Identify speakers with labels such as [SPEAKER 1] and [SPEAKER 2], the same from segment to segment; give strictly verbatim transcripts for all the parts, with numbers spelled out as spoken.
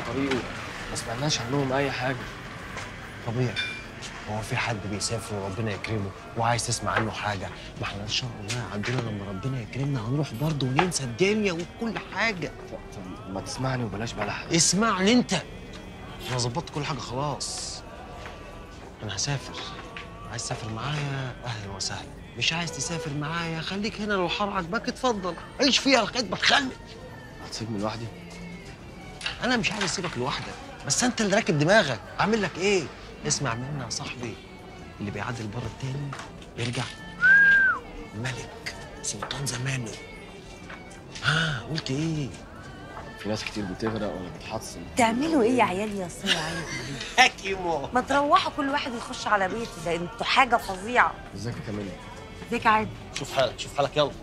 [SPEAKER 1] طريقه، ما سمعناش عنهم اي حاجه.
[SPEAKER 2] طبيعي، هو في حد بيسافر وربنا يكرمه وعايز تسمع عنه حاجه؟ ما احنا ان شاء الله عندنا لما ربنا يكرمنا هنروح برضه وننسى الدنيا وكل حاجه.
[SPEAKER 1] طب ما تسمعني وبلاش بلح.
[SPEAKER 2] اسمعني انت، انا ظبطت كل حاجه خلاص. انا هسافر، عايز تسافر معايا اهلا وسهلا، مش عايز تسافر معايا خليك هنا، لو الحر عجبك اتفضل عيش فيها لغايه ما تخلف.
[SPEAKER 1] هتسيبني لوحدي؟
[SPEAKER 2] انا مش عايز اسيبك لوحدك، بس انت اللي راكب دماغك. اعمل لك ايه؟ اسمع مني يا صاحبي، اللي بيعدي البر التاني يرجع ملك سلطان زمانه. ها قلت ايه؟
[SPEAKER 1] في ناس كتير بتغرق ولا بتحصل.
[SPEAKER 3] تعملوا ايه يا عيال يا صياعين؟
[SPEAKER 2] حكيمو
[SPEAKER 3] ما تروحوا كل واحد يخش على بيته، ده انتوا حاجه فظيعه.
[SPEAKER 1] ازيك يا كاميليا؟
[SPEAKER 3] ازيك عادي؟
[SPEAKER 2] شوف حالك شوف حالك يلا.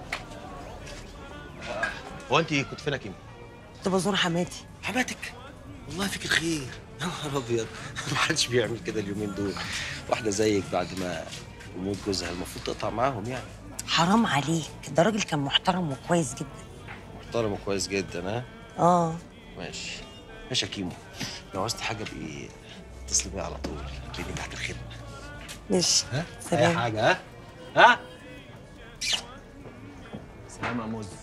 [SPEAKER 2] هو انت كنت فين يا كيمو؟
[SPEAKER 3] كنت بزور حماتي.
[SPEAKER 2] حماتك؟ والله فيك الخير. يا نهار ابيض، ما حدش بيعمل كده اليومين دول. واحده زيك بعد ما يموت جوزها المفروض تقطع معاهم يعني.
[SPEAKER 3] حرام عليك، ده راجل كان محترم وكويس جدا.
[SPEAKER 2] محترم وكويس جدا ها؟
[SPEAKER 3] اه
[SPEAKER 2] ماشي ماشي يا كيمو، لو عاوزت حاجه بقى اتصل بيا على طول، تلاقيني تحت الخدمه.
[SPEAKER 3] ماشي.
[SPEAKER 2] ها؟
[SPEAKER 3] سلام.
[SPEAKER 2] اي حاجه ها؟ ها؟ سلام يا موز.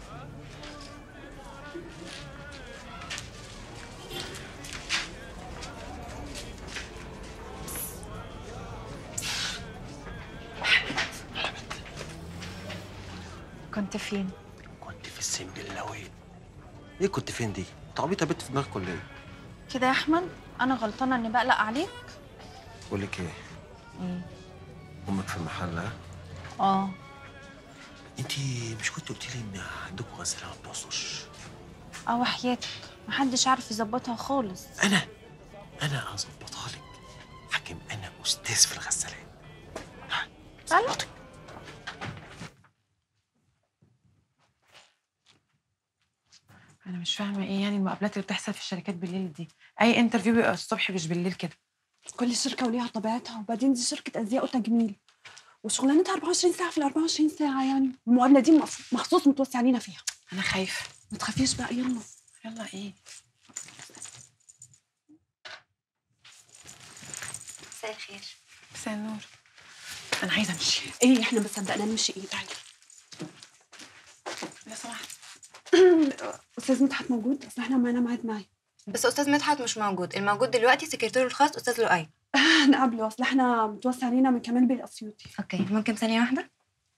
[SPEAKER 4] كنت فين؟
[SPEAKER 2] كنت في السنبلاوي. ايه كنت فين دي؟ انت عبيطه بنت في دماغك ولا ايه؟
[SPEAKER 4] كده يا احمد انا غلطانه اني بقلق عليك.
[SPEAKER 2] بقول لك ايه؟
[SPEAKER 4] ايه؟
[SPEAKER 2] امك في المحل ها؟
[SPEAKER 4] اه.
[SPEAKER 2] انت مش كنت قلتي لي ان عندكم غساله ما بتعصرش؟
[SPEAKER 4] اه وحياتك محدش عارف يظبطها خالص.
[SPEAKER 2] انا انا هظبطها لك. حكيم انا استاذ في الغسالات.
[SPEAKER 4] ظبطك.
[SPEAKER 5] انا مش فاهمه ايه يعني المقابلات اللي بتحصل في الشركات بالليل دي؟ اي انترفيو بيبقى الصبح مش بالليل كده.
[SPEAKER 6] كل شركة وليها طبيعتها، وبعدين دي شركة أزياء وتجميل وشغلانتها أربعة وعشرين ساعة في ال أربعة وعشرين ساعة، يعني المقابلة دي مخصوص متوسع علينا فيها.
[SPEAKER 5] انا خايفه.
[SPEAKER 6] ما تخافيش بقى، يلا
[SPEAKER 5] يلا ايه؟
[SPEAKER 4] مساء الخير.
[SPEAKER 5] مساء النور. انا عايزه امشي.
[SPEAKER 6] ايه احنا ما صدقنا نمشي. ايه تعالي.
[SPEAKER 5] لو سمحت.
[SPEAKER 6] أستاذ مدحت موجود؟ أصل احنا معانا ميعاد معاه.
[SPEAKER 7] بس استاذ مدحت مش موجود، الموجود دلوقتي سكرتيره الخاص استاذ لؤي.
[SPEAKER 6] نقابله، أصل احنا متوسع علينا من كمال بيه الأسيوطي.
[SPEAKER 7] اوكي ممكن ثانيه واحده؟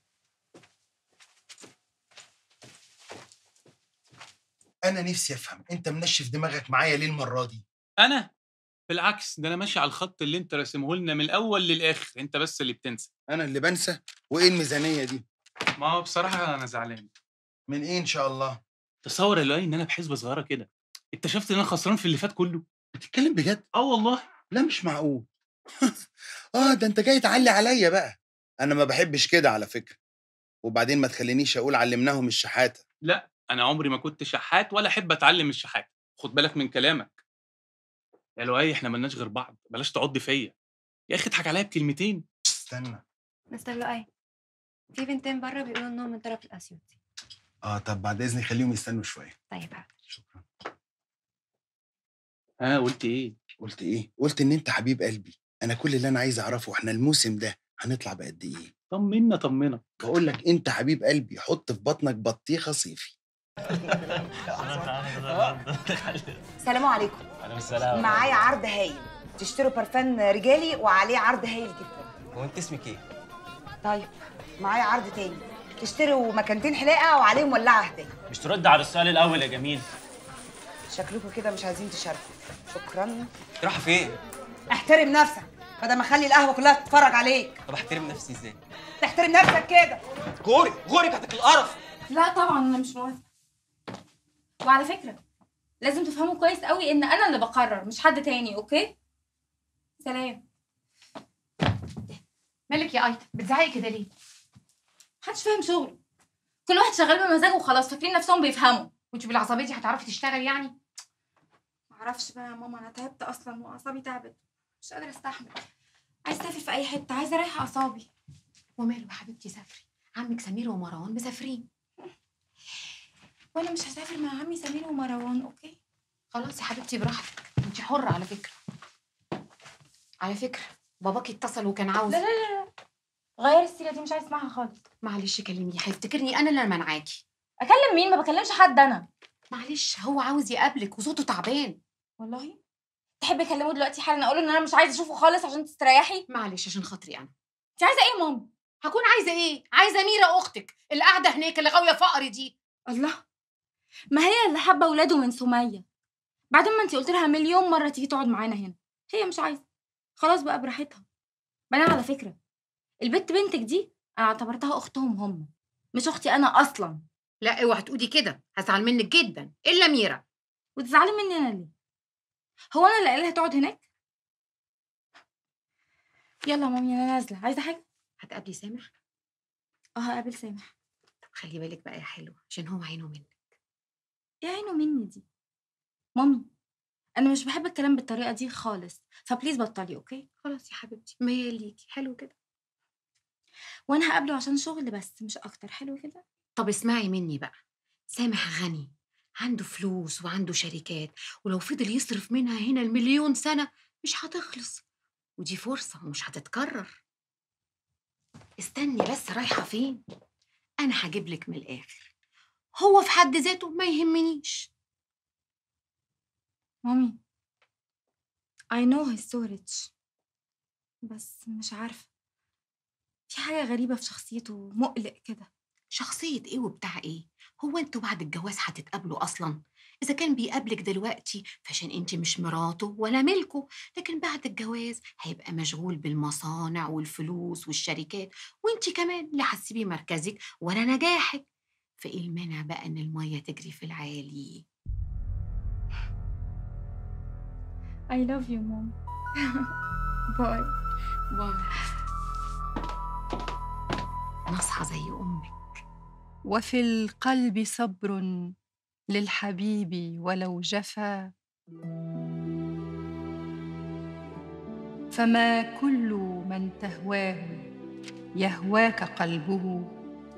[SPEAKER 8] انا نفسي افهم انت منشف دماغك معايا ليه المره دي؟
[SPEAKER 9] انا بالعكس، ده انا ماشي على الخط اللي انت راسمه لنا من الاول للاخر، انت بس اللي بتنسى.
[SPEAKER 8] انا اللي بنسى؟ وايه الميزانيه دي؟
[SPEAKER 9] ما هو بصراحه انا زعلان.
[SPEAKER 8] من ايه ان شاء الله؟
[SPEAKER 9] تصور يا لؤي ان انا بحسبه صغيره كده اكتشفت ان انا خسران في اللي فات كله.
[SPEAKER 8] بتتكلم بجد؟
[SPEAKER 9] اه والله.
[SPEAKER 8] لا مش معقول. اه ده انت جاي تعلي عليا بقى. انا ما بحبش كده على فكره، وبعدين ما تخلينيش اقول علمناهم الشحاته.
[SPEAKER 9] لا انا عمري ما كنت شحات ولا احب اتعلم الشحات، خد بالك من كلامك يا لؤي، احنا ملناش غير بعض، بلاش تعض فيا يا اخي، اضحك عليا بكلمتين.
[SPEAKER 8] استنى.
[SPEAKER 7] مستر لؤي في بنتين بره بيقولوا انهم من طرف الاسيوطي.
[SPEAKER 8] اه طب بعد اذنك خليهم يستنوا شويه.
[SPEAKER 7] طيب حاضر.
[SPEAKER 8] شكرا.
[SPEAKER 9] ها قلت ايه؟
[SPEAKER 8] قلت ايه؟ قلت ان انت حبيب قلبي. انا كل اللي انا عايز اعرفه احنا الموسم ده هنطلع بقد ايه؟
[SPEAKER 9] طمنا طمنا.
[SPEAKER 8] بقول لك انت حبيب قلبي، حط في بطنك بطيخه صيفي.
[SPEAKER 10] السلام عليكم.
[SPEAKER 1] عليكم السلام.
[SPEAKER 10] معايا عرض هايل، تشتروا برفان رجالي وعليه عرض هايل جدا.
[SPEAKER 1] هو انت اسمك ايه؟
[SPEAKER 10] طيب معايا عرض تاني، تشتروا مكانتين حلاقه وعليهم ولاعه هديه.
[SPEAKER 1] مش ترد على السؤال الاول يا جميل؟
[SPEAKER 10] شكلكم كده مش عايزين تشاركوا. شكرا.
[SPEAKER 1] رايحه فين؟
[SPEAKER 10] احترم نفسك بدل ما اخلي القهوه كلها تتفرج عليك.
[SPEAKER 1] طب احترم نفسي ازاي؟
[SPEAKER 10] تحترم نفسك كده.
[SPEAKER 1] غوري غوري تحتك القرف.
[SPEAKER 4] لا طبعا انا مش موافقه. وعلى فكره لازم تفهموا كويس قوي ان انا اللي بقرر مش حد تاني. اوكي سلام.
[SPEAKER 5] مالك يا ايتا بتزعقي كده ليه؟
[SPEAKER 4] محدش فاهم شغله، كل واحد شغال بمزاجه وخلاص، فاكرين نفسهم بيفهموا.
[SPEAKER 5] وانت بالعصبيه دي هتعرفي تشتغلي يعني؟
[SPEAKER 4] معرفش بقى يا ماما، انا تعبت اصلا واعصابي تعبت، مش قادره استحمل. عايزه اسافر في اي حته، عايزه اريح اعصابي.
[SPEAKER 5] وماله يا حبيبتي، سافري، عمك سمير ومروان مسافرين.
[SPEAKER 4] وانا مش هسافر مع عمي سمير ومروان. اوكي
[SPEAKER 11] خلاص يا حبيبتي براحتك، انت حرة على فكرة. على فكرة باباكي اتصل وكان عاوز.
[SPEAKER 4] لا لا لا لا غير السيره دي، مش عايز اسمعها خالص.
[SPEAKER 11] معلش كلميه، هيفتكرني انا اللي منعاكي.
[SPEAKER 4] اكلم مين؟ ما بكلمش حد انا.
[SPEAKER 11] معلش هو عاوز يقابلك وصوته تعبان.
[SPEAKER 4] والله تحبي اكلمه دلوقتي حالا اقول له ان انا مش عايزه اشوفه خالص عشان تستريحي؟
[SPEAKER 11] معلش عشان خاطري انا.
[SPEAKER 4] انت عايزه ايه يا ماما؟
[SPEAKER 11] هكون عايزه ايه؟ عايزه ميرا اختك اللي قاعده هناك اللي غاويه فقر دي.
[SPEAKER 4] الله، ما هي اللي حابه اولاده من سميه، بعدين ما انت قلت لها مليون مره تيجي تقعد معانا هنا، هي مش عايزه. خلاص بقى براحتها. بعدين على فكره البت بنتك دي انا اعتبرتها اختهم هم، مش اختي انا اصلا.
[SPEAKER 11] لا اوعي تقولي كده، هزعل منك جدا الا ميرا.
[SPEAKER 4] وتزعلي مني انا ليه؟ هو انا اللي قايلها تقعد هناك؟ يلا يا مامي انا نازله. عايزه حاجه؟
[SPEAKER 11] هتقابلي سامح؟
[SPEAKER 4] اه هقابل سامح.
[SPEAKER 11] طب خلي بالك بقى يا حلوه عشان هو عينه منك.
[SPEAKER 4] ايه عينه مني دي؟ مامي انا مش بحب الكلام بالطريقه دي خالص، فبليز بطلي. اوكي
[SPEAKER 11] خلاص يا حبيبتي، ميال ليكي. حلو كده.
[SPEAKER 4] وانا هقابله عشان شغل بس مش اكتر. حلو كده.
[SPEAKER 11] طب اسمعي مني بقى، سامح غني، عنده فلوس وعنده شركات، ولو فضل يصرف منها هنا المليون سنة مش هتخلص، ودي فرصة ومش هتتكرر. استني بس، رايحة فين؟ أنا هجيب لك من الآخر، هو في حد ذاته ما يهمنيش.
[SPEAKER 4] مامي I know he's so rich بس مش عارفة، في حاجة غريبة في شخصيته، مقلق كده.
[SPEAKER 11] شخصية ايه وبتاع ايه؟ هو انتوا بعد الجواز هتتقابلوا اصلا؟ اذا كان بيقابلك دلوقتي فعشان انت مش مراته ولا ملكه، لكن بعد الجواز هيبقى مشغول بالمصانع والفلوس والشركات، وانت كمان لا هتسيبي مركزك ولا نجاحك. فايه المانع بقى ان المية تجري في العالي؟
[SPEAKER 4] I love you mom. باي
[SPEAKER 11] باي. نصحى زي امك.
[SPEAKER 12] وفي القلب صبر للحبيب ولو جفا، فما كل من تهواه يهواك قلبه،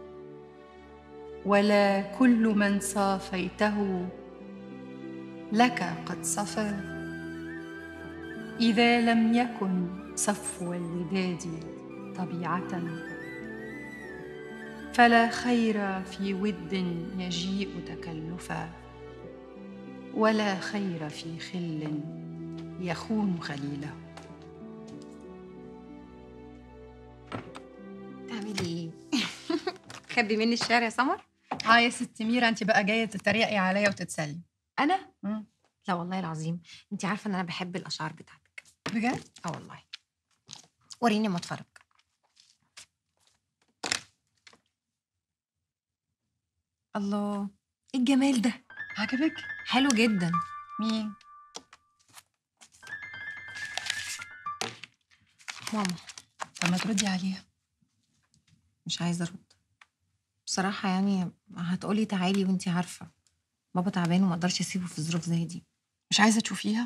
[SPEAKER 12] ولا كل من صافيته لك قد صفا. إذا لم يكن صفو الوداد طبيعة، فلا خير في ود يجيء تكلفا، ولا خير في خل يخون خليله.
[SPEAKER 11] تعملي ايه؟ تخبي مني الشعر يا سمر؟
[SPEAKER 12] اه يا ست ميرا، انت بقى جايه تتريقي عليا وتتسلي.
[SPEAKER 11] انا؟
[SPEAKER 12] مم.
[SPEAKER 11] لا والله العظيم، انت عارفه ان انا بحب الاشعار بتاعتك.
[SPEAKER 12] بجد؟
[SPEAKER 11] اه والله. وريني ما اتفرج.
[SPEAKER 12] الله،
[SPEAKER 11] ايه الجمال ده؟
[SPEAKER 12] عجبك؟
[SPEAKER 11] حلو جدا.
[SPEAKER 12] مين؟
[SPEAKER 11] ماما.
[SPEAKER 12] طب ما تردي عليها.
[SPEAKER 11] مش عايزه ارد بصراحه، يعني هتقولي تعالي وانتي عارفه بابا تعبان وما اقدرش اسيبه في ظروف زي دي.
[SPEAKER 12] مش عايزه تشوفيها؟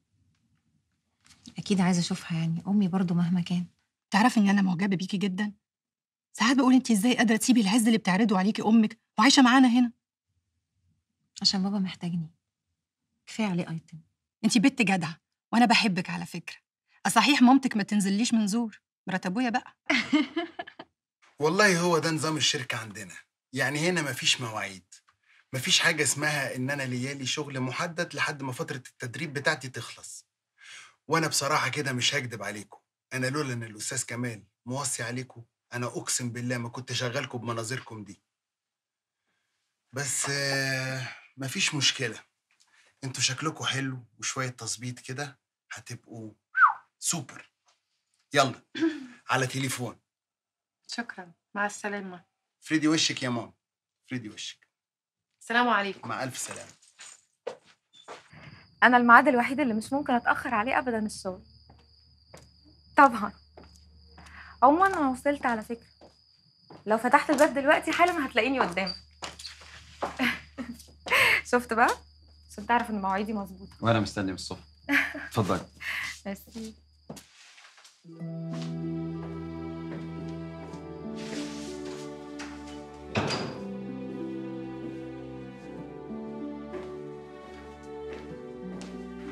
[SPEAKER 11] اكيد عايزه اشوفها، يعني امي برضو مهما كان.
[SPEAKER 12] تعرفي ان انا معجبه بيكي جدا. ساعات بقول انت ازاي قادره تسيبي العز اللي بتعرضه عليكي امك وعايشه معانا هنا.
[SPEAKER 11] عشان بابا محتاجني، كفايه عليه ايتم.
[SPEAKER 12] انت بنت جدعه وانا بحبك على فكره. صحيح مامتك ما تنزليش من زور، مرات ابويا بقى.
[SPEAKER 8] والله هو ده نظام الشركه عندنا، يعني هنا مفيش مواعيد، مفيش حاجه اسمها ان انا ليالي شغل محدد لحد ما فتره التدريب بتاعتي تخلص. وانا بصراحه كده مش هكدب عليكم، انا لولا ان الاستاذ كمال موصي عليكم انا اقسم بالله ما كنت شغالكم بمناظركم دي. بس آه، مفيش مشكله، انتوا شكلكم حلو وشويه تظبيط كده هتبقوا سوبر. يلا على تليفون.
[SPEAKER 5] شكرا، مع السلامة.
[SPEAKER 8] فريدي وشك يا ماما، فريدي وشك.
[SPEAKER 5] السلام عليكم.
[SPEAKER 8] مع ألف سلامة.
[SPEAKER 4] انا الميعاد الوحيد اللي مش ممكن اتاخر عليه ابدا الشغل طبعا. عموما انا وصلت على فكره، لو فتحت الباب دلوقتي حالا هتلاقيني قدامك. شفت بقى؟ عشان تعرف ان مواعيدي مظبوطه.
[SPEAKER 13] وانا مستني من الصبح. اتفضلي.
[SPEAKER 4] ميرسي.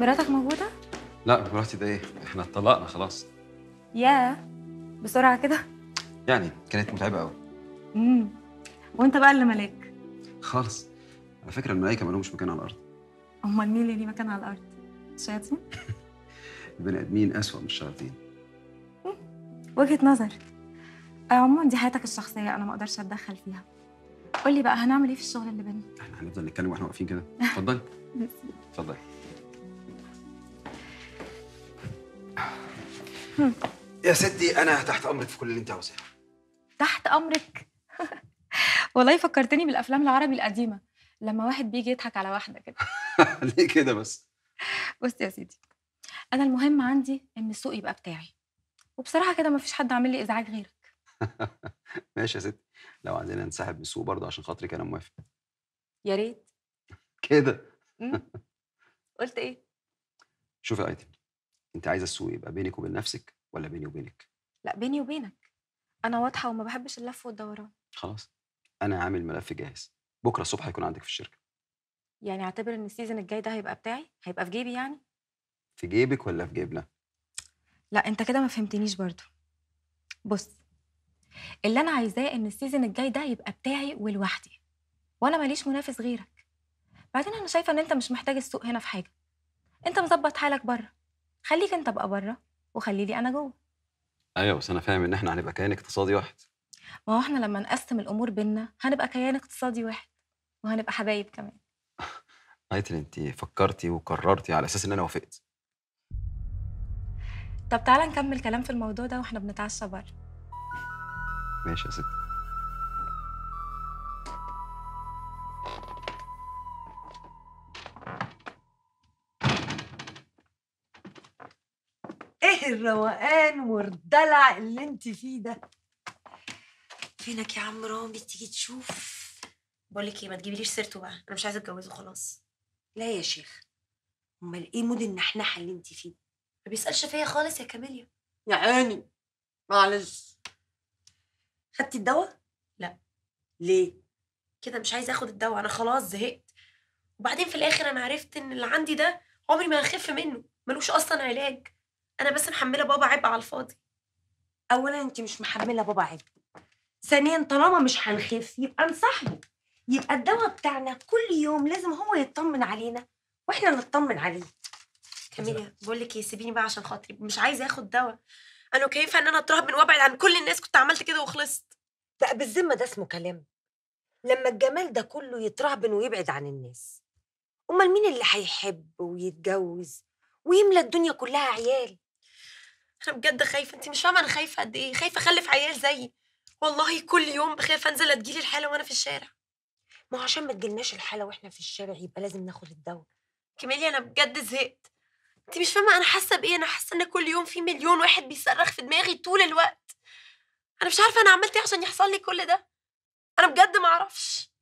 [SPEAKER 4] مراتك موجودة؟
[SPEAKER 13] لا مراتي ده ايه؟ احنا اتطلقنا خلاص.
[SPEAKER 4] ياه، بسرعة كده؟
[SPEAKER 13] يعني كانت متعبه قوي.
[SPEAKER 4] امم وانت بقى اللي ملاك.
[SPEAKER 13] خالص. على فكره الملائكه ما لهمش مكان على الارض.
[SPEAKER 4] امال مين اللي ليه مكان على الارض؟ الشياطين؟
[SPEAKER 13] البني ادمين اسوأ من الشياطين.
[SPEAKER 4] وجهة نظر. آه، عموما دي حياتك الشخصية، أنا ما أقدرش أتدخل فيها. قول لي بقى هنعمل إيه في الشغل اللي بينا؟
[SPEAKER 13] احنا هنفضل نتكلم واحنا واقفين كده. اتفضلي. اتفضلي. يا ستي انا تحت امرك في كل اللي انت عاوزاه.
[SPEAKER 4] تحت أمرك. والله فكرتني بالأفلام العربي القديمة لما واحد بيجي يضحك على واحدة كده.
[SPEAKER 13] ليه كده بس؟
[SPEAKER 4] بص يا سيدي، أنا المهم عندي إن السوق يبقى بتاعي، وبصراحة كده مفيش حد عامل لي إزعاج غيرك.
[SPEAKER 13] ماشي يا ستي، لو عايزين ننسحب من السوق برضه عشان خاطرك انا موافق.
[SPEAKER 4] يا ريت.
[SPEAKER 13] كده.
[SPEAKER 4] مم. قلت إيه؟
[SPEAKER 13] شوفي يا ايتن، انت عايزه السوق يبقى بينك وبين نفسك ولا بيني وبينك؟
[SPEAKER 4] لا، بيني وبينك. أنا واضحة وما بحبش اللف والدوران.
[SPEAKER 13] خلاص، انا عامل ملف جاهز، بكره الصبح هيكون عندك في الشركه.
[SPEAKER 4] يعني اعتبر إن السيزون الجاي ده هيبقى بتاعي، هيبقى في جيبي يعني؟
[SPEAKER 13] في جيبك ولا في جيبنا؟
[SPEAKER 4] لا، أنت كده ما فهمتنيش برضو. بص، اللي أنا عايزاه إن السيزون الجاي ده يبقى بتاعي ولوحدي، وأنا ماليش منافس غيرك. بعدين أنا شايفة إن أنت مش محتاج السوق هنا في حاجة. أنت مظبط حالك بره، خليك أنت بقى بره وخلي لي أنا جوه.
[SPEAKER 13] ايوه بس انا فاهم ان احنا هنبقى كيان اقتصادي واحد.
[SPEAKER 4] ما هو احنا لما نقسم الأمور بينا هنبقى كيان اقتصادي واحد، وهنبقى حبايب كمان.
[SPEAKER 13] ايتن انت فكرتي وقررتي على اساس ان انا وافقت.
[SPEAKER 4] طب تعالى نكمل كلام في الموضوع ده واحنا بنتعشى بره.
[SPEAKER 13] ماشي يا ستي.
[SPEAKER 10] ايه الروقان والدلع اللي انت فيه ده؟
[SPEAKER 3] فينك يا عم رامي تيجي تشوف؟ بقول لك ايه، ما تجيبيليش سيرته بقى، انا مش عايزه اتجوزه خلاص. لا يا شيخ، امال ايه مود النحنحه اللي انت فيه؟ ما بيسالش فيا خالص يا كاميليا. يا عيني، معلش. خدتي الدواء؟ لا. ليه؟ كده مش عايزه اخد الدواء، انا خلاص زهقت. وبعدين في الاخر انا عرفت ان اللي عندي ده عمري ما هخف منه، ملوش اصلا علاج. انا بس محمله بابا عبء على الفاضي. اولا انت مش محمله بابا عبء، ثانيا طالما مش هنخف يبقى نصاحبه، يبقى الدواء بتاعنا كل يوم لازم هو يطمن علينا واحنا نطمن عليه. كاميليا بقول لك ايه، سيبيني بقى عشان خاطري، مش عايزه اخد دواء. انا كيفه ان انا اترهبن وابعد عن كل الناس، كنت عملت كده وخلصت. لا بالذمه ده اسمه كلام؟ لما الجمال ده كله يترهبن ويبعد عن الناس، امال مين اللي هيحب ويتجوز ويملى الدنيا كلها عيال؟ انا بجد خايفه، انت مش فاهمه انا خايفه قد ايه، خايفه اخلف عيال زيي. والله كل يوم بخاف انزل اتجيلي الحاله وانا في الشارع. ما هو عشان ما تجيلناش الحاله واحنا في الشارع يبقى لازم ناخد الدواء. كمالي انا بجد زهقت، انت مش فاهمه انا حاسه بايه، انا حاسه ان كل يوم في مليون واحد بيصرخ في دماغي طول الوقت. انا مش عارفه انا عملت ايه عشان يحصل لي كل ده، انا بجد ما اعرفش.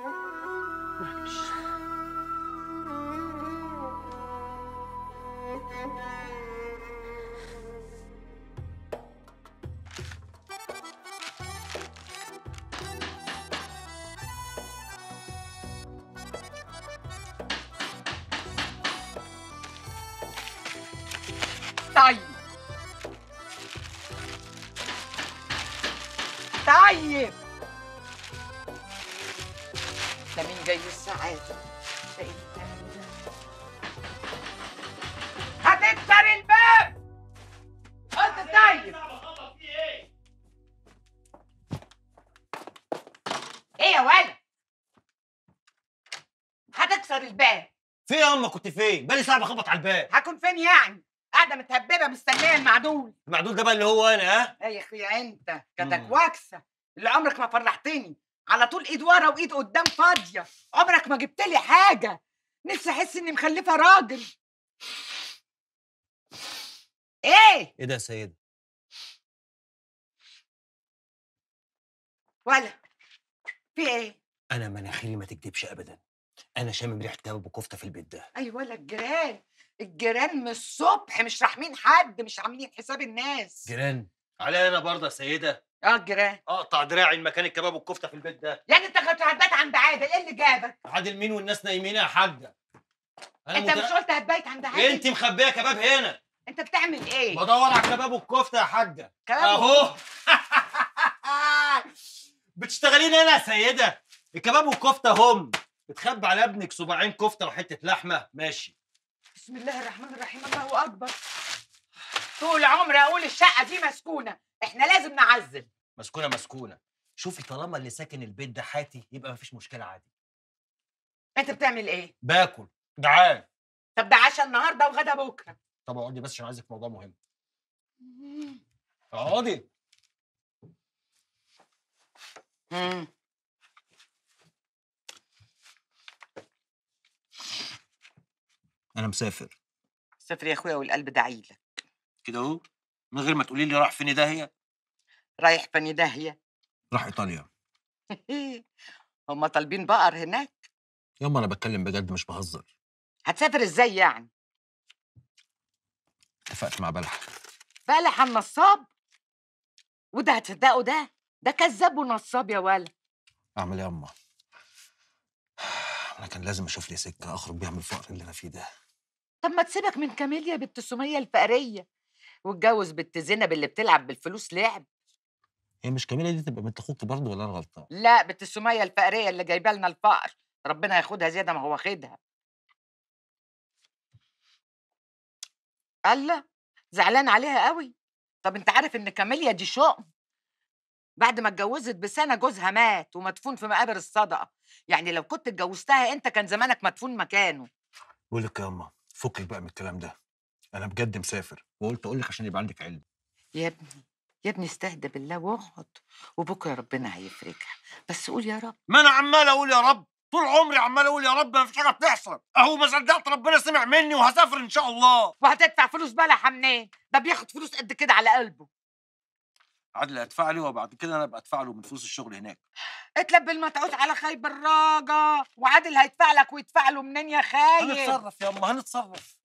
[SPEAKER 10] طيب طيب ده مين جاي السعادة؟ ده ايه الكلام ده؟ هتكسر الباب! قلت طيب ايه يا ولد؟ هتكسر الباب.
[SPEAKER 2] في يا اما كنت فين؟ بقالي ساعه بخبط على الباب.
[SPEAKER 10] هكون فين يعني؟ قاعدة متهببة مستنية المعدول.
[SPEAKER 2] المعدول ده بقى اللي هو انا، ها؟
[SPEAKER 10] ايه يا اخويا انت كدك واكسة اللي عمرك ما فرحتني، على طول ايد ورا وايد قدام فاضية، عمرك ما جبت لي حاجة، نفسي احس اني مخلفة راجل. ايه؟
[SPEAKER 2] ايه ده يا سيدة؟
[SPEAKER 10] ولا في ايه؟
[SPEAKER 2] انا مناخيري ما تكدبش ابدا، انا شامم ريحه كباب وكفته في البيت ده.
[SPEAKER 10] ايوه ولا الجيران، الجيران من الصبح مش راحمين حد، مش عاملين حساب الناس.
[SPEAKER 2] جيران علينا برضه يا سيدة.
[SPEAKER 10] اه الجيران
[SPEAKER 2] اقطع دراعي مكان الكباب والكفته في البيت ده.
[SPEAKER 10] يعني انت كنت هتبات عند عادل، ايه اللي جابك؟
[SPEAKER 2] عادل مين والناس نايمين يا حاجه؟
[SPEAKER 10] انت مش قلت هتبيت عند عادل؟
[SPEAKER 2] انت مخبيه كباب هنا.
[SPEAKER 10] انت بتعمل ايه؟
[SPEAKER 2] بدور على الكباب والكفته يا حاجه.
[SPEAKER 10] كباب
[SPEAKER 2] اهو. بتشتغلين هنا يا سيده؟ الكباب والكفته هم. بتخبي على ابنك صباعين كفته وحته لحمه؟ ماشي.
[SPEAKER 10] بسم الله الرحمن الرحيم، الله اكبر. طول عمري اقول الشقه دي مسكونه، احنا لازم نعزل.
[SPEAKER 2] مسكونه مسكونه. شوفي طالما اللي ساكن البيت ده حاتي يبقى مفيش مشكله عادي.
[SPEAKER 10] انت بتعمل ايه؟
[SPEAKER 2] باكل جعان.
[SPEAKER 10] طب ده عشاء النهارده وغدا بكره.
[SPEAKER 2] طب اقعدي بس عشان عايزك في موضوع مهم. اقعدي.
[SPEAKER 10] امم
[SPEAKER 2] انا مسافر.
[SPEAKER 10] سافر يا اخويا والقلب دعيلك.
[SPEAKER 2] كده اهو من غير ما تقولي لي راح فين داهيه.
[SPEAKER 10] رايح فني داهيه؟
[SPEAKER 2] راح ايطاليا.
[SPEAKER 10] هم طالبين بقر هناك؟
[SPEAKER 2] ياما انا بتكلم بجد مش بهزر.
[SPEAKER 10] هتسافر ازاي يعني؟
[SPEAKER 2] اتفقت مع بلح.
[SPEAKER 10] بلح النصاب؟ وده هتصدقه؟ ده ده كذاب ونصاب يا ولد.
[SPEAKER 2] اعمل ايه ياما؟ انا كان لازم اشوف لي سكه اخرج بيها من الفقر اللي انا فيه ده.
[SPEAKER 10] طب ما تسيبك من كاميليا بنت سميه الفقريه واتجوز بنت زينب اللي بتلعب بالفلوس لعب.
[SPEAKER 2] هي مش كاميليا دي تبقى بنت اخوك برضه ولا انا غلطان؟
[SPEAKER 10] لا، بنت سميه الفقريه اللي جايبه لنا الفقر، ربنا ياخدها زياده ما هو واخدها. الله، زعلان عليها قوي. طب انت عارف ان كاميليا دي شؤم؟ بعد ما اتجوزت بسنه جوزها مات ومدفون في مقابر الصدقه، يعني لو كنت اتجوزتها انت كان زمانك مدفون مكانه.
[SPEAKER 2] بقول لك يا ياما فكك بقى من الكلام ده. انا بجد مسافر وقلت اقول لك عشان يبقى عندك علم.
[SPEAKER 10] يا ابني يا ابني استهدى بالله واقعد، وبكره ربنا هيفرجها، بس قول يا رب.
[SPEAKER 2] ما انا عمال اقول يا رب طول عمري، عمال اقول يا رب، ما فيش حاجه بتحصل. اهو ما صدقت ربنا سمع مني وهسافر ان شاء الله.
[SPEAKER 10] وهتدفع فلوس بلح منين؟ ده بياخد فلوس قد كده على قلبه.
[SPEAKER 2] عادل هيدفع لي وبعد كده انا ابقى ادفع له من فلوس الشغل هناك.
[SPEAKER 10] اتلب المتعوس على خيب الراجة، وعادل هيدفع لك ويدفع له منين يا خايب؟
[SPEAKER 2] هنتصرف يا اما هنتصرف.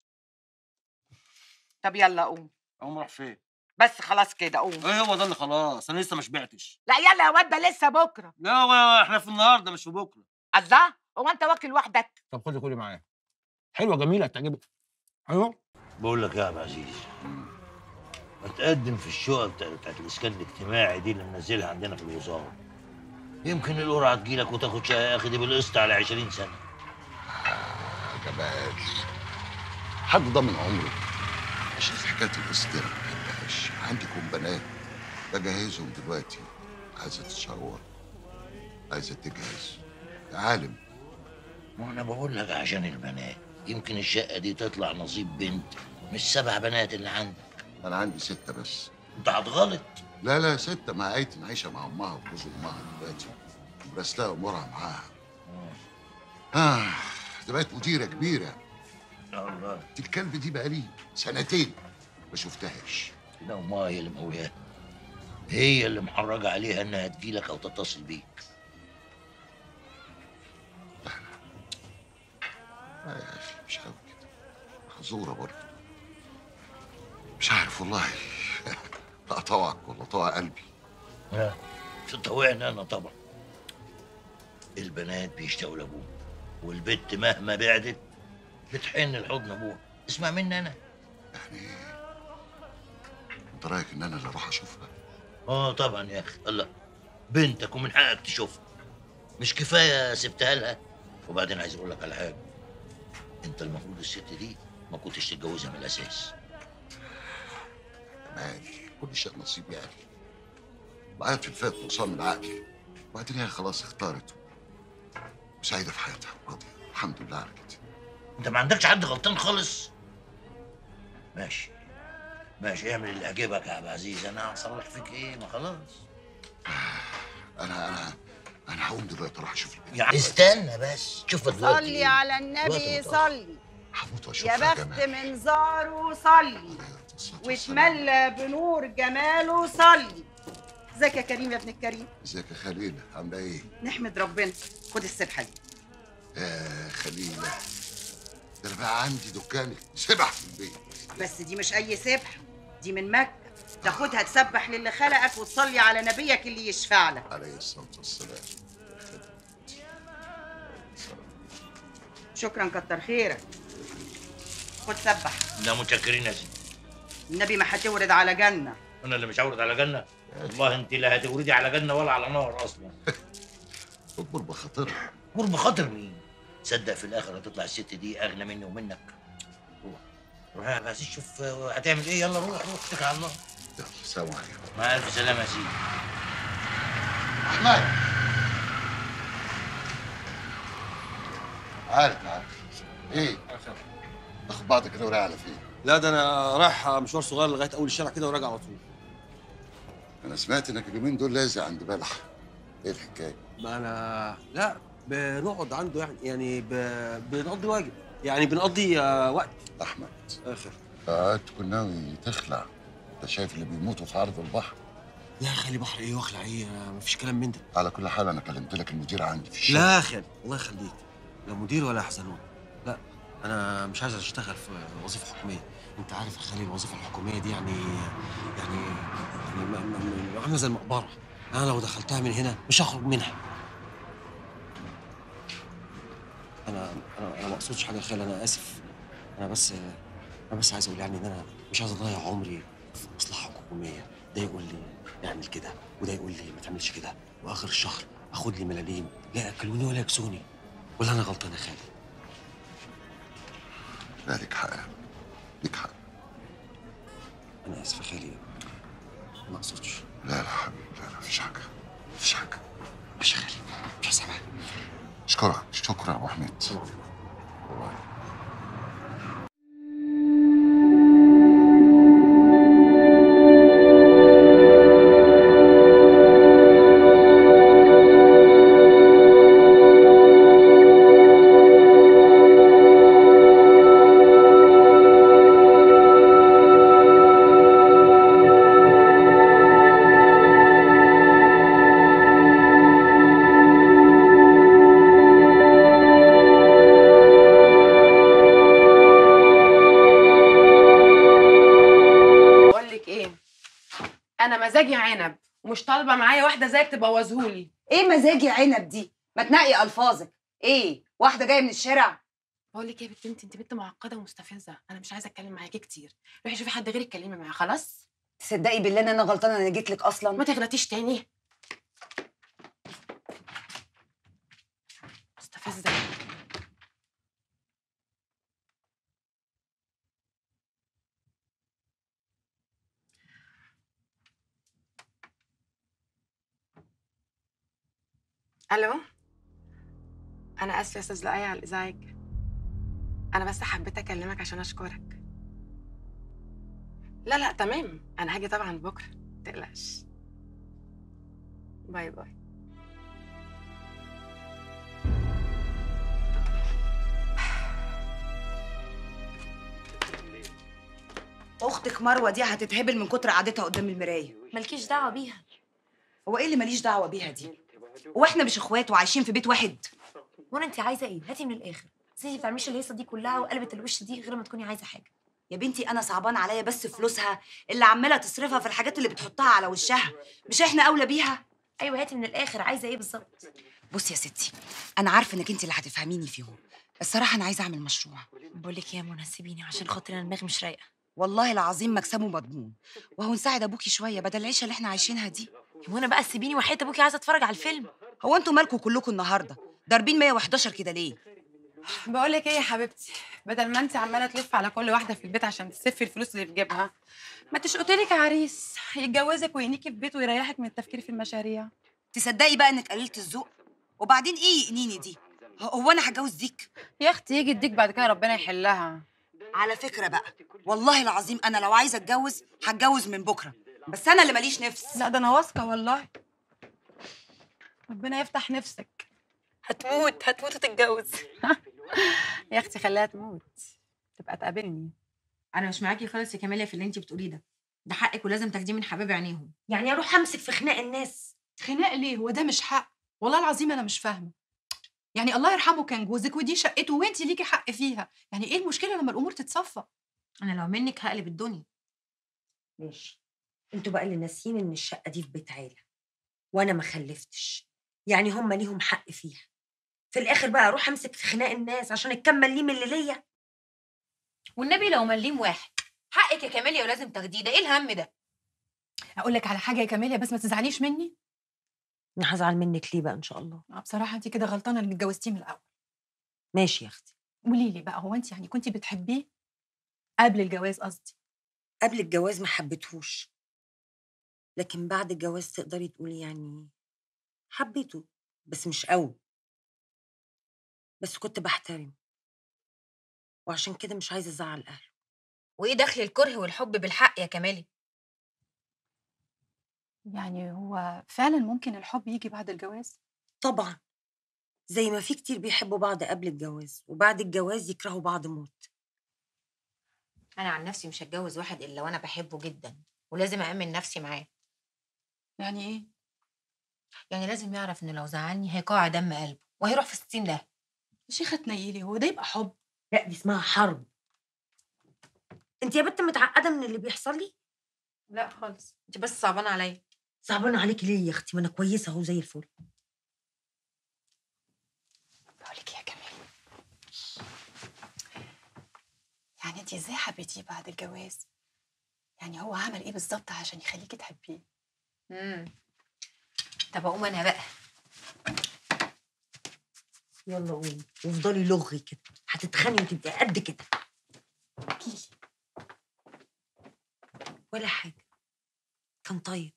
[SPEAKER 10] طب يلا قوم.
[SPEAKER 2] اقوم رايح فين؟
[SPEAKER 10] بس خلاص كده قوم.
[SPEAKER 2] ايه هو ده اللي خلاص؟ انا لسه ما شبعتش.
[SPEAKER 10] لا يلا يا واد، ده لسه بكره.
[SPEAKER 2] لا احنا في النهارده مش في بكره.
[SPEAKER 10] الله، هو انت واكل وحدك؟
[SPEAKER 2] طب خدي كلي معايا. حلوه جميله هتعجبك. ايوه.
[SPEAKER 14] بقول لك يا عبد العزيز، اتقدم في الشقه بتاعت, بتاعت الاسكان الاجتماعي دي اللي منزلها عندنا في الوزاره. يمكن القرعه تجيلك وتاخد شقه يا اخي دي بالقسط على عشرين سنه.
[SPEAKER 15] يا جمال، حد ضامن عمره عشان حكايه القسط دي ما بحبهاش. عندكم بنات بجهزهم دلوقتي، عايزه تتشور، عايزه تجهز. يا عالم،
[SPEAKER 14] ما انا بقول لك عشان البنات، يمكن الشقه دي تطلع نصيب بنت مش سبع بنات اللي عندك.
[SPEAKER 15] انا عندي سته بس.
[SPEAKER 14] انت هتغلط.
[SPEAKER 15] لا لا، سته مع ايتم عايشه مع امها وجوز امها دلوقتي، ومرسلها امورها معاها. اه ده بقت مديره كبيره.
[SPEAKER 14] يا الله،
[SPEAKER 15] دي الكلب دي بقالي سنتين ما شفتهاش.
[SPEAKER 14] لا امها هي اللي مقوياها، هي اللي محرجه عليها انها تجيلك او تتصل بيك.
[SPEAKER 15] لا يا اخي مش قوي كده، حزوره برضه. مش عارف والله. اطوعك ولا اطوع قلبي؟
[SPEAKER 14] لا تطوعني انا طبعا. البنات بيشتاقوا لابوهم، والبت مهما بعدت بتحن لحضن ابوها. اسمع مني انا.
[SPEAKER 15] يعني انت رايك ان انا اللي اروح اشوفها؟
[SPEAKER 14] اه طبعا يا اخي، الله، بنتك ومن حقك تشوفها. مش كفايه سبتها لها؟ وبعدين عايز اقول لك على حاجه، انت المفروض الست دي ما كنتش تتجوزها من الاساس.
[SPEAKER 15] مالي، كل شيء نصيب يا اخي. بعد في الفات نقصان من عقلي، وبعدين هي خلاص اختارت وسعيده في حياتها وراضيه، الحمد لله على كده.
[SPEAKER 14] انت ما عندكش حد غلطان خالص؟ ماشي ماشي، اعمل اللي يعجبك يا عبد العزيز، انا هصلح فيك ايه؟ ما خلاص.
[SPEAKER 15] انا انا انا هقوم دلوقتي اروح اشوف البنت.
[SPEAKER 14] يعني استنى بس، شوف دلوقتي.
[SPEAKER 16] صلي على النبي، صلي.
[SPEAKER 15] هموت
[SPEAKER 16] يا
[SPEAKER 15] واشوفها
[SPEAKER 16] بخت من زاره صلي، واتملى بنور جماله صلي. ازيك يا كريم يا ابن الكريم؟
[SPEAKER 15] ازيك يا خليله، عامله ايه؟
[SPEAKER 16] نحمد ربنا. خد السبحه دي.
[SPEAKER 15] يا خليله، ده انا بقى عندي دكانك سبح في البيت.
[SPEAKER 16] بس دي مش اي سبحه، دي من مكه، تاخدها تسبح للي خلقك وتصلي على نبيك اللي يشفع لك
[SPEAKER 15] عليه الصلاه والسلام.
[SPEAKER 16] شكرا كتر خيرك. خد سبح.
[SPEAKER 14] لا متشكرين يا سيدي.
[SPEAKER 16] النبي ما هتورد على جنه.
[SPEAKER 14] انا اللي مش هورد على جنه؟ والله انت لا هتوردي على جنه ولا على نار اصلا.
[SPEAKER 15] اكبر بخاطرها.
[SPEAKER 14] اكبر بخاطر مين؟ تصدق في الاخر هتطلع الست دي اغنى مني ومنك. روح روح يا عباس شوف هتعمل ايه. يلا روح روح اتكل على الله.
[SPEAKER 15] يلا سلام عليكم.
[SPEAKER 14] مع الف سلامه يا سيدي.
[SPEAKER 15] احمد عارف عارف ايه؟ تاخد بعضك كده ورايح على فين؟
[SPEAKER 2] لا ده انا رايح مشوار صغير لغايه اول الشارع كده وراجع على طول.
[SPEAKER 15] انا سمعت انك اليومين دول لازق عند بلح. ايه الحكايه؟
[SPEAKER 2] ما انا لا بنقعد عنده يعني يعني ب... بنقضي واجب يعني بنقضي آه، وقت.
[SPEAKER 15] احمد
[SPEAKER 2] اخر
[SPEAKER 15] اه تكون ناوي تخلع. انت شايف اللي بيموتوا في عرض البحر.
[SPEAKER 2] لا خلي بحر ايه واخلع ايه، انا مفيش كلام من ده.
[SPEAKER 15] على كل حال انا كلمت لك المدير عندي في الشغل.
[SPEAKER 2] لا يا خالد الله يخليك، لا مدير ولا حسنون. لا انا مش عايز اشتغل في وظيفه حكوميه. انت عارف يا خالد الوظيفه الحكوميه دي يعني يعني يعني م- م- م- عامله زي المقبره. انا لو دخلتها من هنا مش هخرج منها. انا انا انا ما اقصدش حاجه يا خالد، انا اسف. انا بس انا بس عايز اقول يعني ان انا مش عايز اضيع عمري في مصلحه حكوميه. ده يقول لي اعمل كده وده يقول لي ما تعملش كده، واخر الشهر اخد لي ملاليم لا ياكلوني ولا يكسوني. ولا انا غلطان يا خالد؟
[SPEAKER 15] لا ليك حق ليك حق.
[SPEAKER 2] انا اسف يا خالد ما اقصدش.
[SPEAKER 15] لا لا حبيبي لا لا مفيش حاجه مفيش حاجه.
[SPEAKER 2] ماشي يا خالد مش هسامحك.
[SPEAKER 15] اشكرك شكرا يا ابو حميد.
[SPEAKER 5] بقول لك ايه، انا مزاجي عنب ومش طالبه معايا واحده زيك تبوظهولي.
[SPEAKER 17] ايه مزاجي عنب دي؟ ما تنقي الفاظك. ايه واحده جايه من الشارع؟
[SPEAKER 5] بقول لك ايه يا بنت انت انت بنت معقده ومستفزه، انا مش عايزه اتكلم معاكي كتير. روحي شوفي حد غيرك اتكلمي معاه خلاص.
[SPEAKER 17] تصدقي بالله ان انا غلطانه انا جيت لك اصلا.
[SPEAKER 5] ما تغلطيش تاني. مستفزه. الو، انا اسفه يا استاذ لؤي على الازعاج. انا بس حبيت اكلمك عشان اشكرك. لا لا تمام، انا هاجي طبعا بكره متقلقش. باي باي.
[SPEAKER 17] اختك مروه دي هتتهبل من كتر قعدتها قدام المرايه.
[SPEAKER 3] مالكيش دعوه بيها.
[SPEAKER 17] هو ايه اللي ماليش دعوه بيها دي؟ واحنا مش اخوات وعايشين في بيت واحد؟
[SPEAKER 3] وانا انت عايزه ايه؟ هاتي من الاخر. زي ما بتعمليش الهيصه دي كلها وقلبت الوش دي غير ما تكوني عايزه حاجه.
[SPEAKER 17] يا بنتي انا صعبان عليا بس فلوسها اللي عماله تصرفها في الحاجات اللي بتحطها على وشها، مش احنا اولى بيها؟
[SPEAKER 3] ايوه هاتي من الاخر، عايزه ايه بالظبط؟
[SPEAKER 17] بصي يا ستي انا عارفه انك انت اللي هتفهميني فيهم. الصراحه انا عايزه اعمل مشروع.
[SPEAKER 3] بقول لك ايه يا منى سيبيني عشان خاطري انا دماغي مش رايقه.
[SPEAKER 17] والله العظيم مكسبه مضمون، وهو نساعد ابوكي شويه بدل العيشه اللي احنا عايشينها دي.
[SPEAKER 3] هو انا بقى سيبيني وحياه ابوكي عايزه اتفرج على الفيلم.
[SPEAKER 17] هو انتوا مالكوا كلكم النهارده ضاربين مية وحداشر كده ليه؟
[SPEAKER 5] بقول لك ايه يا حبيبتي، بدل ما انت عماله تلف على كل واحده في البيت عشان تسفي الفلوس اللي في جيبها، ما تشقطي لك عريس يتجوزك وينيكي في بيت ويريحك من التفكير في المشاريع.
[SPEAKER 17] تصدقي بقى انك قليله الذوق؟ وبعدين ايه يقنيني دي؟ هو انا هتجوز ديك؟
[SPEAKER 5] يا اختي يجي الديك بعد كده ربنا يحلها.
[SPEAKER 17] على فكره بقى والله العظيم انا لو عايزه اتجوز هتجوز من بكره، بس انا اللي ماليش نفس.
[SPEAKER 5] لا ده انا واثقه والله. ربنا يفتح نفسك.
[SPEAKER 3] هتموت هتموت وتتجوز.
[SPEAKER 5] يا اختي خليها تموت تبقى تقابلني.
[SPEAKER 18] انا مش معاكي خالص يا كاميليا في اللي انت بتقوليه ده. ده حقك ولازم تاخديه من حبايب عينيهم.
[SPEAKER 3] يعني اروح امسك في خناق الناس؟
[SPEAKER 12] خناق ليه؟ هو ده مش حق؟ والله العظيم انا مش فاهمه. يعني الله يرحمه كان جوزك ودي شقته وانت ليكي حق فيها، يعني ايه المشكله لما الامور تتصفى؟
[SPEAKER 18] انا لو منك هقلب الدنيا.
[SPEAKER 3] ماشي، انتوا بقى اللي ناسيين ان الشقه دي في بيت عيله وانا ما خلفتش، يعني هم ليهم حق فيها. في الاخر بقى اروح امسك في خناق الناس عشان الكام مليم اللي ليا.
[SPEAKER 11] والنبي لو مليم واحد حقك يا كاميليا ولازم تاخديه، ده ايه الهم ده؟
[SPEAKER 12] اقول لك على حاجه يا كاميليا بس ما تزعليش مني.
[SPEAKER 3] انا هزعل منك ليه بقى ان شاء الله؟
[SPEAKER 12] آه، بصراحه انت كده غلطانه انك اتجوزتيه من الاول.
[SPEAKER 3] ماشي يا اختي.
[SPEAKER 12] قولي لي بقى، هو انت يعني كنتي بتحبيه قبل الجواز؟ قصدي
[SPEAKER 3] قبل الجواز ما حبيتهوش، لكن بعد الجواز تقدري تقولي يعني حبيته، بس مش قوي. بس كنت بحترمه، وعشان كده مش عايزه ازعل اهله.
[SPEAKER 11] وايه دخل الكره والحب بالحق يا كمالي؟
[SPEAKER 12] يعني هو فعلا ممكن الحب يجي بعد الجواز؟
[SPEAKER 3] طبعا، زي ما في كتير بيحبوا بعض قبل الجواز وبعد الجواز يكرهوا بعض موت.
[SPEAKER 11] انا عن نفسي مش هتجوز واحد الا وانا بحبه جدا، ولازم أأمن نفسي معاه.
[SPEAKER 12] يعني ايه؟
[SPEAKER 11] يعني لازم يعرف ان لو زعلني هيقاع دم قلبه وهيروح في ستين ده.
[SPEAKER 12] يا شيخه تنيلي، هو ده يبقى حب؟
[SPEAKER 3] لا، دي اسمها حرب. انت يا بنت متعقده من اللي بيحصل لي؟
[SPEAKER 11] لا خالص، انت بس صعبانه عليا.
[SPEAKER 3] صعبانه عليكي ليه يا اختي؟ ما انا كويسه اهو زي الفل.
[SPEAKER 12] بقولك يا كمال، يعني انت ازاي حبيتيه بعد الجواز؟ يعني هو عمل ايه بالظبط عشان يخليكي تحبيه؟
[SPEAKER 11] امم طب اقوم انا بقى.
[SPEAKER 3] يلا قومي وافضلي لغي كده، هتتخني وتبقي قد كده. ولا حاجه، كان طيب.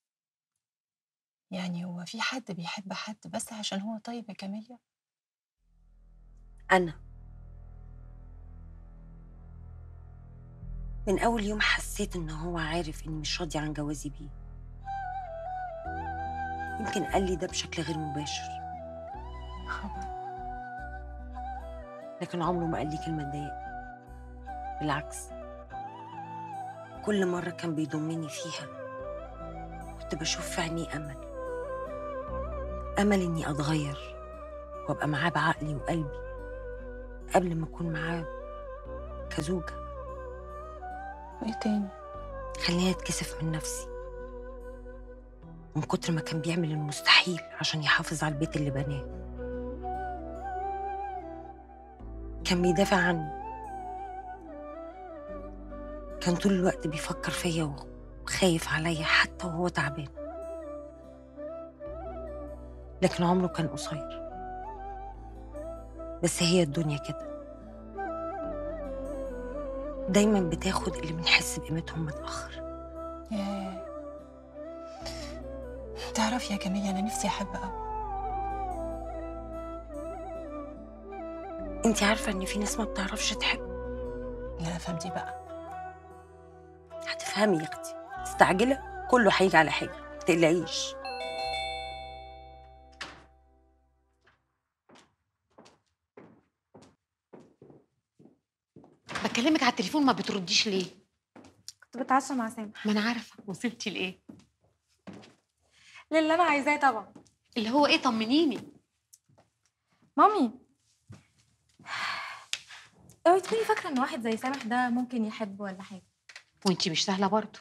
[SPEAKER 12] يعني هو في حد بيحب حد بس عشان هو طيب يا كاميليا؟
[SPEAKER 3] انا من اول يوم حسيت ان هو عارف اني مش راضيه عن جوازي بيه. يمكن قال لي ده بشكل غير مباشر، لكن عمره ما قال لي كلمه تضايقني. بالعكس، كل مره كان بيضمني فيها كنت بشوف في عينيه امل. امل اني اتغير وابقى معاه بعقلي وقلبي قبل ما اكون معاه كزوجه.
[SPEAKER 12] وايه تاني؟
[SPEAKER 3] خليني اتكسف من نفسي من كتر ما كان بيعمل المستحيل عشان يحافظ على البيت اللي بناه. كان بيدافع عني، كان طول الوقت بيفكر فيا وخايف عليا حتى وهو تعبان. لكن عمره كان قصير، بس هي الدنيا كده، دايما بتاخد اللي بنحس بقيمتهم متأخر.
[SPEAKER 12] ياه، تعرفي يا كاميليا انا نفسي احب قوي.
[SPEAKER 3] انت عارفه ان في ناس ما بتعرفش تحب؟
[SPEAKER 12] لا فهمتي بقى.
[SPEAKER 3] هتفهمي يا اختي، مستعجله كله هيجي على حاجه، ما تقلقيش.
[SPEAKER 11] بكلمك على التليفون ما بترديش ليه؟
[SPEAKER 4] كنت بتعشى مع سامح.
[SPEAKER 11] ما انا عارفه. وصلتي لايه؟
[SPEAKER 4] للي انا عايزاه طبعا.
[SPEAKER 11] اللي هو ايه؟ طمنيني.
[SPEAKER 4] مامي، اوعي تكوني فاكره ان واحد زي سامح ده ممكن يحب ولا حاجه.
[SPEAKER 11] وانتي مش سهله برضه.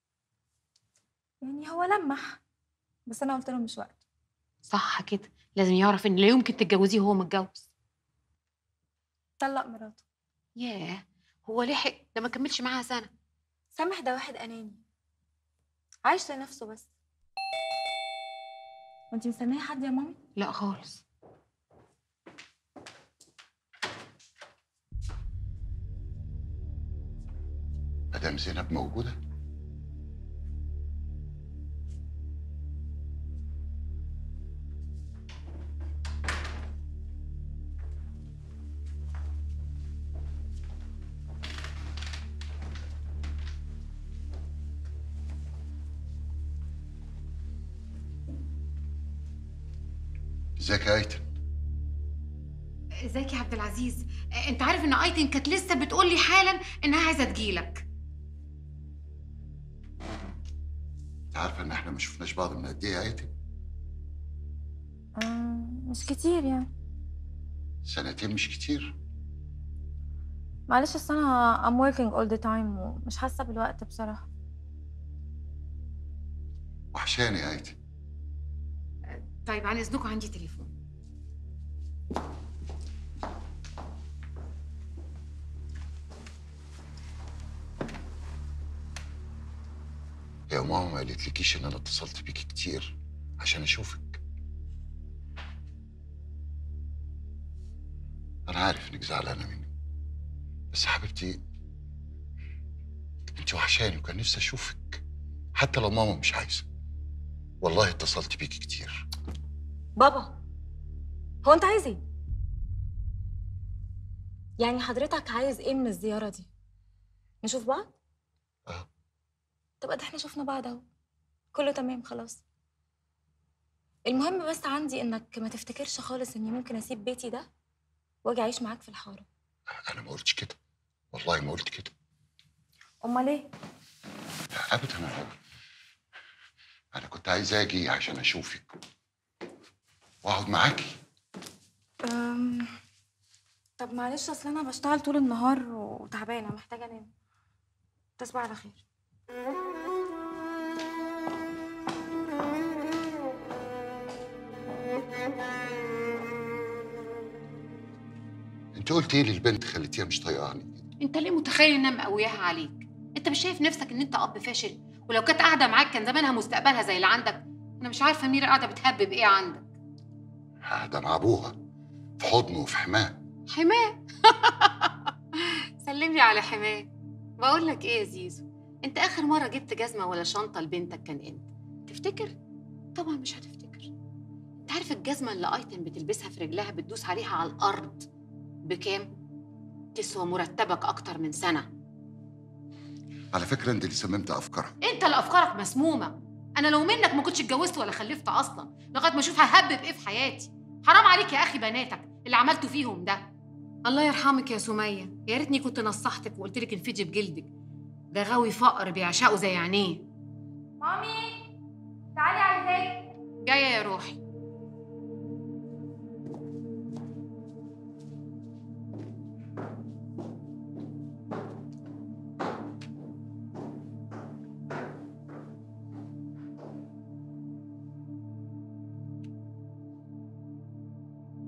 [SPEAKER 4] يعني هو لمح، بس انا قلت له مش وقته.
[SPEAKER 11] صح كده، لازم يعرف ان لا يمكن تتجوزيه وهو متجوز.
[SPEAKER 4] طلق مراته.
[SPEAKER 11] ياه، هو لحق؟ ده ما كملش معاها سنه.
[SPEAKER 4] سامح ده واحد اناني، عايش لنفسه بس. وانتي مستنيه حد يا مامي؟
[SPEAKER 11] لا خالص.
[SPEAKER 15] مدام زينب موجودة؟ ازيك يا ايتن؟
[SPEAKER 11] ازيك يا عبد العزيز؟ انت عارف ان ايتن كانت لسه بتقول لي حالا انها عايزه تجيلك.
[SPEAKER 15] انت عارفه ان احنا ما شفناش بعض من قد ايه يا ايتن؟
[SPEAKER 4] آه مش كتير يعني.
[SPEAKER 15] سنتين مش كتير.
[SPEAKER 4] معلش اصل انا I'm working all the time ومش حاسه بالوقت بصراحه.
[SPEAKER 15] وحشاني يا ايتن.
[SPEAKER 11] طيب عن اذنكم عندي تليفون.
[SPEAKER 15] لو ماما ما قالتلكيش ان انا اتصلت بيكي كتير عشان اشوفك. انا عارف انك زعلانه مني، بس حبيبتي انت وحشاني وكان نفسي اشوفك حتى لو ماما مش عايزه. والله اتصلت بيكي كتير.
[SPEAKER 4] بابا، هو انت عايز ايه؟ يعني حضرتك عايز ايه من الزيارة دي؟ نشوف بعض؟
[SPEAKER 15] اه.
[SPEAKER 4] طب ادي احنا شفنا بعض اهو، كله تمام خلاص. المهم بس عندي انك ما تفتكرش خالص اني ممكن اسيب بيتي ده واجي اعيش معاك في الحارة.
[SPEAKER 15] انا ما قلتش كده، والله ما قلت كده.
[SPEAKER 4] امال ايه؟
[SPEAKER 15] ابدا. انا انا كنت عايز اجي عشان اشوفك واقعد معاكي.
[SPEAKER 4] أم... طب معلش، اصل انا بشتغل طول النهار وتعبانه محتاجه انام. تصبح على خير.
[SPEAKER 15] انت قلت ايه للبنت خليتيها مش طايقاني؟
[SPEAKER 11] انت ليه متخيل انها مقوياها عليك؟ انت مش شايف نفسك ان انت اب فاشل؟ ولو كانت قاعده معاك كان زمانها مستقبلها زي اللي عندك. انا مش عارفه ميرا قاعده بتهبب ايه عندك.
[SPEAKER 15] قاعده مع ابوها في حضنه وفي حماه.
[SPEAKER 11] حماه؟ سلم لي على حماه. بقول لك ايه يا زيزو، انت اخر مره جبت جزمه ولا شنطه لبنتك كان امتى؟ تفتكر؟ طبعا مش هتفتكر. انت عارف الجزمه اللي ايتن بتلبسها في رجلها بتدوس عليها على الارض بكام؟ تسوى مرتبك اكتر من سنه.
[SPEAKER 15] على فكره انت اللي سممت افكارها.
[SPEAKER 11] انت اللي افكارك مسمومه. انا لو منك ما كنتش اتجوزت ولا خلفت اصلا لغايه ما اشوف ههبب ايه في حياتي. حرام عليك يا اخي بناتك اللي عملته فيهم ده. الله يرحمك يا سميه، يا ريتني كنت نصحتك وقلت لك انفدي بجلدك. ده غاوي فقر بيعشقه زي عينيه.
[SPEAKER 4] مامي تعالي عايزاكي.
[SPEAKER 11] جايه يا روحي.